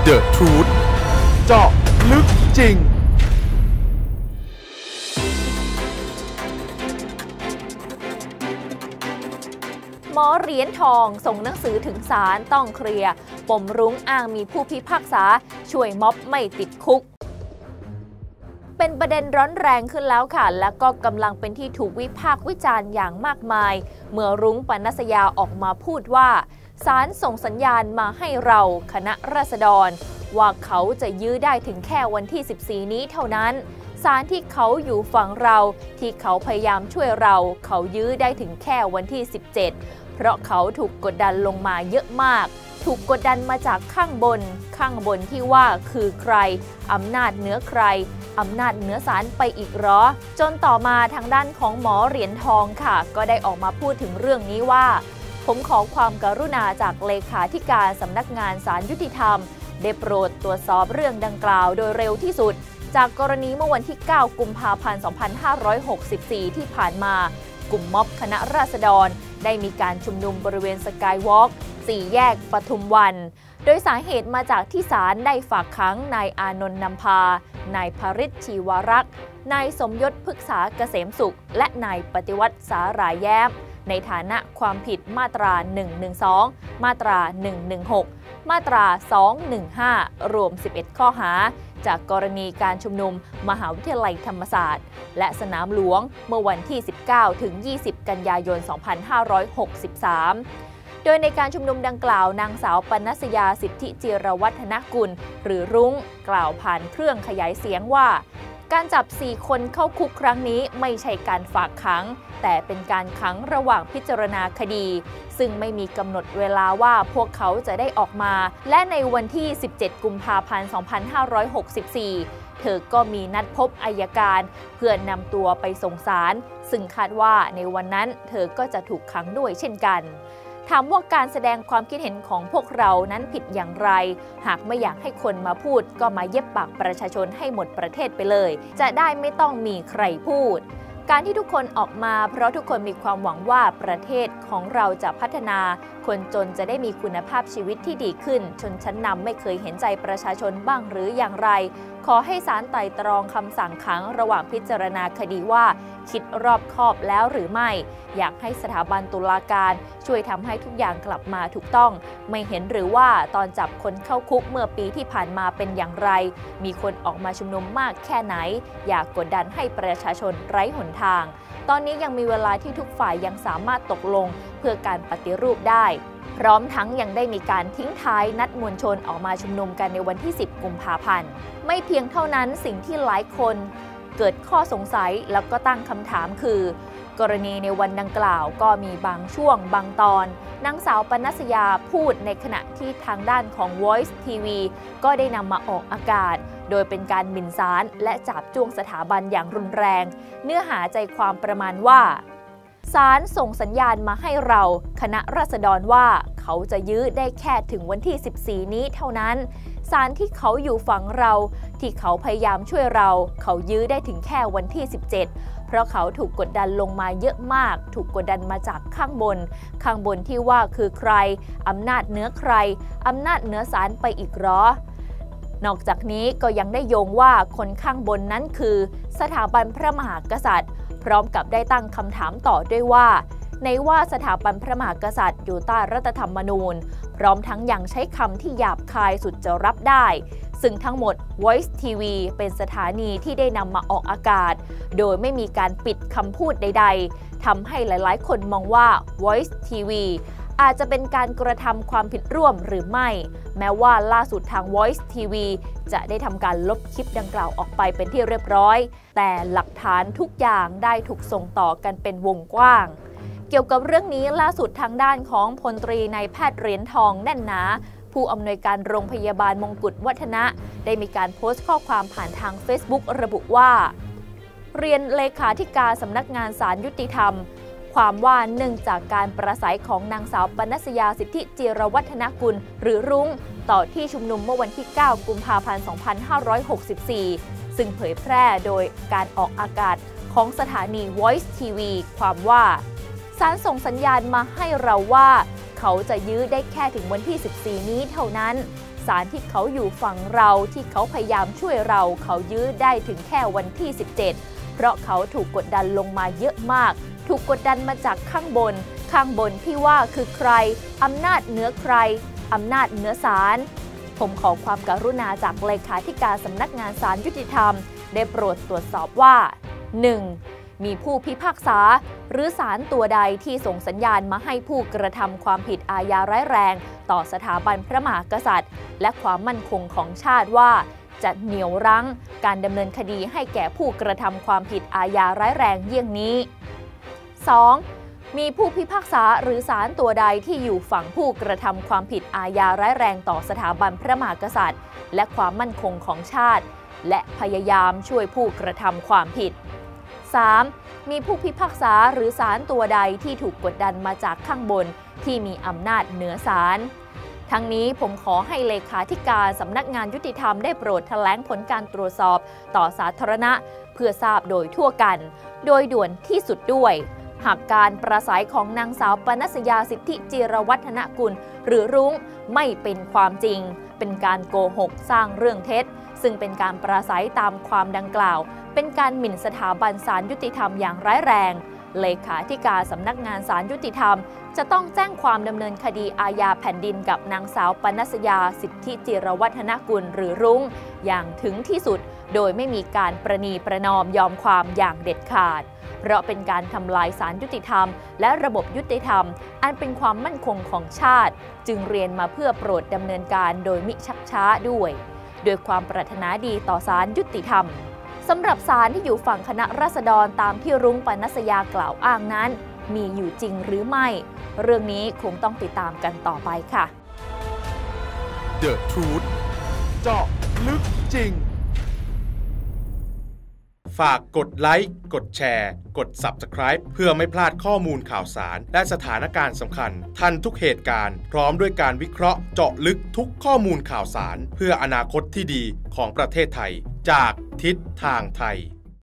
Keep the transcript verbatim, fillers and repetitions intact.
The Truth เจาะลึกจริงหมอเหรียญทองส่งหนังสือถึงศาลต้องเคลียร์ปมรุ้งอ้างมีผู้พิพากษาช่วยม็อบไม่ติดคุกเป็นประเด็นร้อนแรงขึ้นแล้วค่ะและก็กำลังเป็นที่ถูกวิพากษ์วิจารณ์อย่างมากมายเมื่อรุ้งปนัสยาออกมาพูดว่าศาลส่งสัญญาณมาให้เราคณะราษฎรว่าเขาจะยื้อได้ถึงแค่วันที่สิบสี่นี้เท่านั้นศาลที่เขาอยู่ฝั่งเราที่เขาพยายามช่วยเราเขายื้อได้ถึงแค่วันที่สิบเจ็ดเพราะเขาถูกกดดันลงมาเยอะมากถูกกดดันมาจากข้างบนข้างบนที่ว่าคือใครอำนาจเหนือใครอำนาจเหนือศาลไปอีกหรอจนต่อมาทางด้านของหมอเหรียญทองค่ะก็ได้ออกมาพูดถึงเรื่องนี้ว่าผมขอความกรุณาจากเลขาธิการสำนักงานศาลยุติธรรมได้โปรดตรวจสอบเรื่องดังกล่าวโดยเร็วที่สุดจากกรณีเมื่อวันที่เก้ากุมภาพันธ์สองพันห้าร้อยหกสิบสี่ที่ผ่านมากลุ่มม็อบคณะราษฎรได้มีการชุมนุมบริเวณสกายวอล์กสี่แยกปทุมวันโดยสาเหตุมาจากที่ศาลได้ฝากขังนายอานนท์นำพานายภริชชีวรักษ์นายสมยศพฤกษาเกษมสุขและนายปฏิวัติสาหร่ายแย้มในฐานะความผิดมาตราหนึ่งหนึ่งสองมาตราหนึ่งหนึ่งหกมาตราสองหนึ่งห้ารวมสิบเอ็ดข้อหาจากกรณีการชุมนุมมหาวิทยาลัยธรรมศาสตร์และสนามหลวงเมื่อวันที่สิบเก้าถึงยี่สิบกันยายนสองพันห้าร้อยหกสิบสามโดยในการชุมนุมดังกล่าวนางสาวปนัสยาสิทธิจิรวัฒนกุลหรือรุ้งกล่าวผ่านเครื่องขยายเสียงว่าการจับสี่คนเข้าคุกครั้งนี้ไม่ใช่การฝากขังแต่เป็นการขังระหว่างพิจารณาคดีซึ่งไม่มีกำหนดเวลาว่าพวกเขาจะได้ออกมาและในวันที่สิบเจ็ดกุมภาพันธ์สองพันห้าร้อยหกสิบสี่เธอก็มีนัดพบอัยการเพื่อนำตัวไปส่งศาลซึ่งคาดว่าในวันนั้นเธอก็จะถูกขังด้วยเช่นกันถามว่าการแสดงความคิดเห็นของพวกเรานั้นผิดอย่างไรหากไม่อยากให้คนมาพูดก็มาเย็บปากประชาชนให้หมดประเทศไปเลยจะได้ไม่ต้องมีใครพูดการที่ทุกคนออกมาเพราะทุกคนมีความหวังว่าประเทศของเราจะพัฒนาคนจนจะได้มีคุณภาพชีวิตที่ดีขึ้นชนชั้นนำไม่เคยเห็นใจประชาชนบ้างหรืออย่างไรขอให้ศาลไต่ตรองคำสั่งขังระหว่างพิจารณาคดีว่าคิดรอบคอบแล้วหรือไม่อยากให้สถาบันตุลาการช่วยทำให้ทุกอย่างกลับมาถูกต้องไม่เห็นหรือว่าตอนจับคนเข้าคุกเมื่อปีที่ผ่านมาเป็นอย่างไรมีคนออกมาชุมนุมมากแค่ไหนอยากกดดันให้ประชาชนไร้หนทางตอนนี้ยังมีเวลาที่ทุกฝ่ายยังสามารถตกลงเพื่อการปฏิรูปได้พร้อมทั้งยังได้มีการทิ้งท้ายนัดมวลชนออกมาชุมนุมกันในวันที่สิบกุมภาพันธ์ไม่เพียงเท่านั้นสิ่งที่หลายคนเกิดข้อสงสัยแล้วก็ตั้งคำถามคือกรณีในวันดังกล่าวก็มีบางช่วงบางตอนนางสาวปนัสยาพูดในขณะที่ทางด้านของ Voice ที วี ก็ได้นำมาออกอากาศโดยเป็นการหมิ่นศาลและจับจ้วงสถาบันอย่างรุนแรงเนื้อหาใจความประมาณว่าศาลส่งสัญญาณมาให้เราคณะราษฎรว่าเขาจะยื้อได้แค่ถึงวันที่สิบสี่นี้เท่านั้นศาลที่เขาอยู่ฝั่งเราที่เขาพยายามช่วยเราเขายื้อได้ถึงแค่วันที่สิบเจ็ดเพราะเขาถูกกดดันลงมาเยอะมากถูกกดดันมาจากข้างบนข้างบนที่ว่าคือใครอำนาจเหนือใครอำนาจเหนือศาลไปอีกหรอนอกจากนี้ก็ยังได้โยงว่าคนข้างบนนั้นคือสถาบันพระมหากษัตริย์พร้อมกับได้ตั้งคำถามต่อด้วยว่าในว่าสถาบันพระมหากษัตริย์อยู่ใต้รัฐธรรมนูญพร้อมทั้งยังใช้คำที่หยาบคายสุดจะรับได้ซึ่งทั้งหมด Voice ที วี เป็นสถานีที่ได้นำมาออกอากาศโดยไม่มีการปิดคำพูดใดๆทำให้หลายๆคนมองว่า Voice ที วี อาจจะเป็นการกระทำความผิดร่วมหรือไม่แม้ว่าล่าสุดทาง Voice ที วี จะได้ทำการลบคลิปดังกล่าวออกไปเป็นที่เรียบร้อยแต่หลักฐานทุกอย่างได้ถูกส่งต่อกันเป็นวงกว้างเกี่ยวกับเรื่องนี้ล่าสุดทางด้านของพลตรีนายแพทย์เหรียญทองแน่นหนาผู้อำนวยการโรงพยาบาลมงกุฎวัฒนะได้มีการโพสต์ข้อความผ่านทาง Facebook ระบุว่าเรียนเลขาธิการสำนักงานศาลยุติธรรมความว่าเนื่องจากการประสัยของนางสาวปนัสยาสิทธิจิรวัฒนกุลหรือรุ้งต่อที่ชุมนุมเมื่อวันที่เก้ากุมภาพันธ์สองพันห้าร้อยหกสิบสี่ซึ่งเผยแพร่โดยการออกอากาศของสถานี Voice ที วี ความว่าศาลส่งสัญญาณมาให้เราว่าเขาจะยื้อได้แค่ถึงวันที่สิบสี่นี้เท่านั้นศศาลที่เขาอยู่ฝั่งเราที่เขาพยายามช่วยเราเขายื้อได้ถึงแค่วันที่สิบเจ็ดเพราะเขาถูกกดดันลงมาเยอะมากถูกกดดันมาจากข้างบนข้างบนที่ว่าคือใครอำนาจเหนือใครอำนาจเหนือศาลผมขอความกรุณาจากเลขาธิการสำนักงานศาลยุติธรรมได้โปรดตรวจสอบว่า หนึ่ง. มีผู้พิพากษาหรือศาลตัวใดที่ส่งสัญญาณมาให้ผู้กระทำความผิดอาญาร้ายแรงต่อสถาบันพระมหากษัตริย์และความมั่นคงของชาติว่าจะเหนี่ยวรั้งการดำเนินคดีให้แก่ผู้กระทำความผิดอาญาร้ายแรงเยี่ยงนี้ สอง. มีผู้พิพากษาหรือศาลตัวใดที่อยู่ฝั่งผู้กระทำความผิดอาญาร้ายแรงต่อสถาบันพระมหากษัตริย์และความมั่นคงของชาติและพยายามช่วยผู้กระทำความผิด สาม. มีผู้พิพากษาหรือศาลตัวใดที่ถูกกดดันมาจากข้างบนที่มีอำนาจเหนือศาลทั้งนี้ผมขอให้เลขาธิการสำนักงานยุติธรรมได้โปรดแถลงผลการตรวจสอบต่อสาธารณะเพื่อทราบโดยทั่วกันโดยด่วนที่สุดด้วยหากการปราศัยของนางสาวปนัสยาสิทธิจิรวัฒนกุลหรือรุ้งไม่เป็นความจริงเป็นการโกหกสร้างเรื่องเท็จซึ่งเป็นการปราศัยตามความดังกล่าวเป็นการหมิ่นสถาบันศาลยุติธรรมอย่างร้ายแรงเลขาธิการสำนักงานศาลยุติธรรมจะต้องแจ้งความดำเนินคดีอาญาแผ่นดินกับนางสาวปนัสยาสิทธิจิรวัฒนกุลหรือรุ้งอย่างถึงที่สุดโดยไม่มีการประนีประนอมยอมความอย่างเด็ดขาดเพราะเป็นการทำลายศาลยุติธรรมและระบบยุติธรรมอันเป็นความมั่นคงของชาติจึงเรียนมาเพื่อโปรดดำเนินการโดยมิชักช้าด้วยโดยความปรารถนาดีต่อศาลยุติธรรมสำหรับศาลที่อยู่ฝั่งคณะราษฎรตามที่รุ้งปนัสยากล่าวอ้างนั้นมีอยู่จริงหรือไม่เรื่องนี้คงต้องติดตามกันต่อไปค่ะ The Truth เจาะลึกจริงฝากกดไลค์กดแชร์กด ซับสไครบ์ เพื่อไม่พลาดข้อมูลข่าวสารและสถานการณ์สำคัญทันทุกเหตุการณ์พร้อมด้วยการวิเคราะห์เจาะลึกทุกข้อมูลข่าวสารเพื่ออนาคตที่ดีของประเทศไทยจากทิศทางไทย